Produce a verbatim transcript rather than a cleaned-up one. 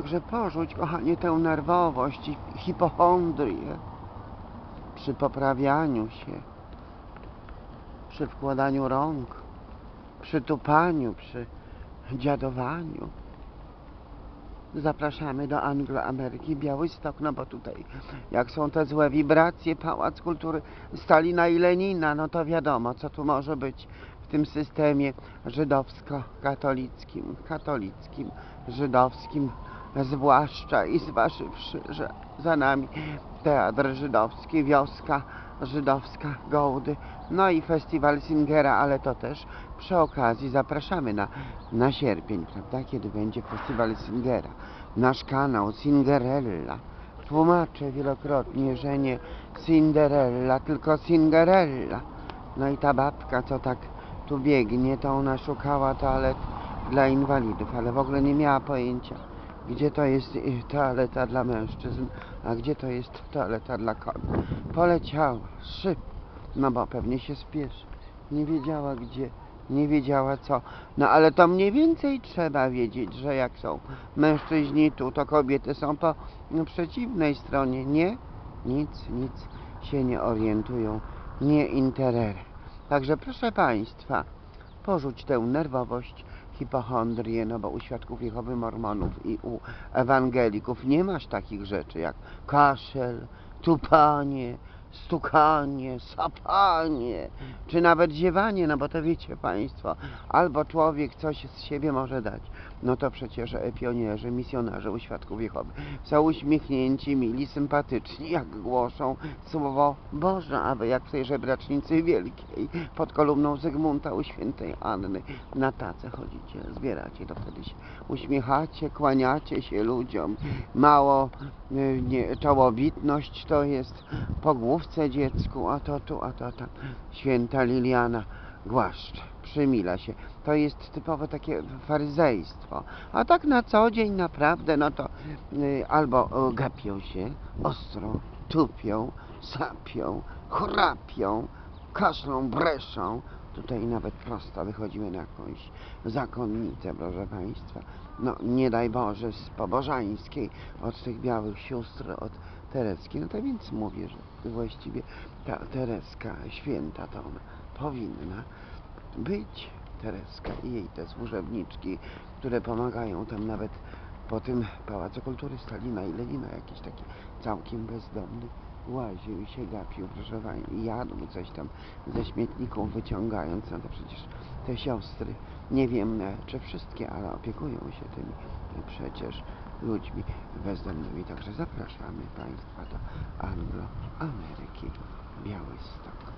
Także porzuć, kochanie, tę nerwowość i hipochondrię przy poprawianiu się, przy wkładaniu rąk, przy tupaniu, przy dziadowaniu. Zapraszamy do Angloameryki, Białystok, no bo tutaj jak są te złe wibracje, Pałac Kultury Stalina i Lenina, no to wiadomo, co tu może być w tym systemie żydowsko-katolickim, katolickim, żydowskim, zwłaszcza i zważywszy, że za nami teatr żydowski, wioska żydowska, Gołdy, no i festiwal Singera, ale to też przy okazji zapraszamy na, na sierpień, prawda, kiedy będzie festiwal Singera. Nasz kanał Singerella. Tłumaczę wielokrotnie, że nie Cinderella, tylko Singerella. No i ta babka, co tak tu biegnie, to ona szukała toalet dla inwalidów, ale w ogóle nie miała pojęcia, gdzie to jest toaleta dla mężczyzn, a gdzie to jest toaleta dla kobiet. Poleciała, szyb, no bo pewnie się spieszy. Nie wiedziała gdzie, nie wiedziała co. No ale to mniej więcej trzeba wiedzieć, że jak są mężczyźni tu, to kobiety są po przeciwnej stronie. Nie, nic, nic się nie orientują, nie interesuje. Także proszę Państwa, porzuć tę nerwowość, hipochondrię, no bo u Świadków Jehowy, Mormonów i u ewangelików nie masz takich rzeczy jak kaszel, tupanie, stukanie, sapanie, czy nawet ziewanie, no bo to wiecie Państwo, albo człowiek coś z siebie może dać, no to przecież pionierzy, misjonarze u Świadków Jehowy są uśmiechnięci, mili, sympatyczni, jak głoszą Słowo Boże, a wy jak w tej żebracznicy wielkiej, pod kolumną Zygmunta u świętej Anny, na tacę chodzicie, zbieracie, to wtedy się uśmiechacie, kłaniacie się ludziom, mało nie, czołobitność to jest po główce dziecku, a to tu, a to tam. Święta Liliana głaszcze, przymila się. To jest typowe takie faryzejstwo. A tak na co dzień naprawdę, no to y, albo y, gapią się ostro, tupią, sapią, chrapią, kaszlą, breszą. Tutaj nawet prosto wychodzimy na jakąś zakonnicę, proszę Państwa. No nie daj Boże z pobożańskiej, od tych białych sióstr, od Tereski. No to więc mówię, że właściwie ta Tereska święta to ona powinna być, Tereska i jej te służebniczki, które pomagają tam nawet po tym Pałacu Kultury Stalina i Lenina, jakiś taki całkiem bezdomny łaził i się gapił, proszę Państwa, i jadł coś tam ze śmietników wyciągając, no to przecież te siostry, nie wiem czy wszystkie, ale opiekują się tymi przecież ludźmi bezdomnymi, także zapraszamy Państwa do Angloameryki, Białystok.